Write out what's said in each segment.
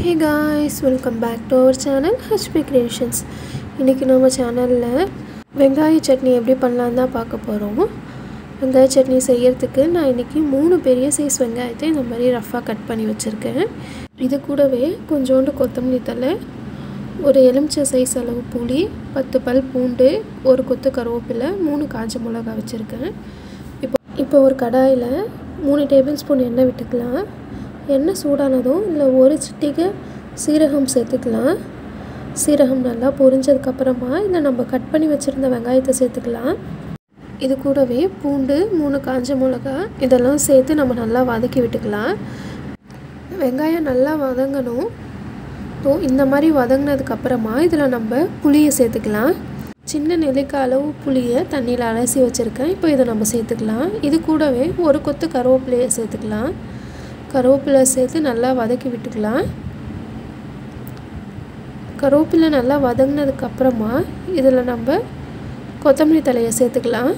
Hey guys, welcome back to our channel HP Creations. இன்னைக்கு நம்ம சேனல்ல வெங்காய சட்னி எப்படி பண்ணலாம்னு தான் பார்க்க போறோம். வெங்காய சட்னி செய்யிறதுக்கு நான் இன்னைக்கு 3 பெரிய சைஸ் வெங்காயத்தை இந்த மாதிரி ரஃப்பா கட் பண்ணி வச்சிருக்கேன். இது கூடவே கொஞ்சோண்டு கொத்தமல்லி தழை, ஒரு எலுமிச்சை சைஸ் அளவு புளி, 10 பல் பூண்டு, ஒரு கொத்து கருவேப்பிலை, 3 காஞ்ச மிளகாய் வச்சிருக்கேன். இப்போ ஒரு கடாயில 3 டேபிள் ஸ்பூன் எண்ணெய் விட்டுக்கலாம். எண்ணெய் சூடானதும் இல்லை ஒரு சிட்டிகை சீரகம் சேர்த்துக்கலாம். சீரகம் நல்லா பொரிஞ்சதுக்கு அப்புறமா இதில் நம்ம கட் பண்ணி வச்சுருந்த வெங்காயத்தை சேர்த்துக்கலாம். இது கூடவே பூண்டு, 3 காஞ்ச மிளகாய் இதெல்லாம் சேர்த்து நம்ம நல்லா வதக்கி விட்டுக்கலாம். வெங்காயம் நல்லா வதங்கணும். இந்த மாதிரி வதங்கினதுக்கப்புறமா இதில் நம்ம புளியை சேர்த்துக்கலாம். சின்ன நெல்லிக்காய் அளவு புளியை தண்ணியில் அலசி வச்சுருக்கேன். இப்போ இதை நம்ம சேர்த்துக்கலாம். இது கூடவே ஒரு கொத்து கருவேப்பிலையை சேர்த்துக்கலாம். கருவேப்பிலை சேர்த்து நல்லா வதக்கி விட்டுக்கலாம். கருவேப்பிலை நல்லா வதங்கினதுக்கப்புறமா இதில் நம்ம கொத்தமல்லி தழையை சேர்த்துக்கலாம்.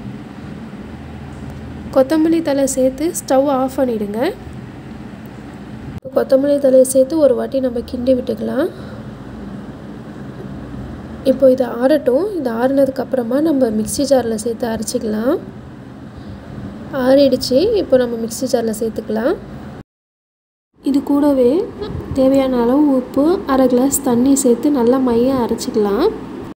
கொத்தமல்லி தழை சேர்த்து ஸ்டவ் ஆஃப் பண்ணிவிடுங்க. கொத்தமல்லி தழையை சேர்த்து ஒரு வாட்டி நம்ம கிண்டி விட்டுக்கலாம். இப்போ இதை ஆறட்டும். இது ஆறுனதுக்கப்புறமா நம்ம மிக்ஸி ஜாரில் சேர்த்து அரைச்சிக்கலாம். ஆறிடுச்சு. இப்போ நம்ம மிக்ஸி ஜாரில் சேர்த்துக்கலாம். இது கூடவே தேவையான அளவு உப்பு, அரை கிளாஸ் தண்ணி சேர்த்து நல்லா மையம் அரைச்சிக்கலாம்.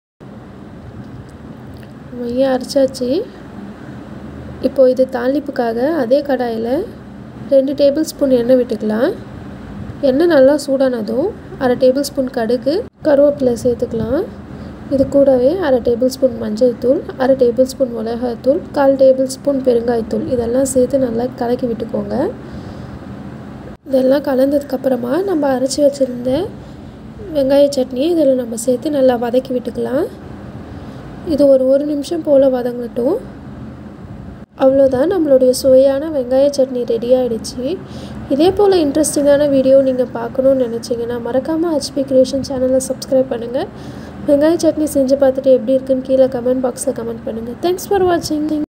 மையம் அரைச்சாச்சு. இப்போது இது தாளிப்புக்காக அதே கடாயில் 2 டேபிள் ஸ்பூன் எண்ணெய் விட்டுக்கலாம். எண்ணெய் நல்லா சூடானதும் அரை டேபிள் ஸ்பூன் கடுகு, கருவேப்பிலை சேர்த்துக்கலாம். இது கூடவே அரை டேபிள் ஸ்பூன் மஞ்சள் தூள், அரை டேபிள் ஸ்பூன் மிளகாய்த்தூள், 1/4 டேபிள் ஸ்பூன் பெருங்காயத்தூள் இதெல்லாம் சேர்த்து நல்லா கலக்கி விட்டுக்கோங்க. இதெல்லாம் கலந்ததுக்கப்புறமா நம்ம அரைச்சி வச்சுருந்த வெங்காய சட்னியை இதில் நம்ம சேர்த்து நல்லா வதக்கி விட்டுக்கலாம். இது ஒரு நிமிஷம் போல் வதங்கட்டும். அவ்வளோதான், நம்மளுடைய சுவையான வெங்காய சட்னி ரெடி ஆகிடுச்சு. இதே போல் இன்ட்ரெஸ்டிங்கான வீடியோ நீங்கள் பார்க்கணுன்னு நினச்சிங்கன்னா மறக்காமல் HP Creation சேனலை சப்ஸ்கிரைப் பண்ணுங்கள். வெங்காய சட்னி செஞ்சு பார்த்துட்டு எப்படி இருக்குன்னு கீழே கமெண்ட் பாக்ஸில் கமெண்ட் பண்ணுங்கள். தேங்க்ஸ் ஃபார் வாட்சிங்.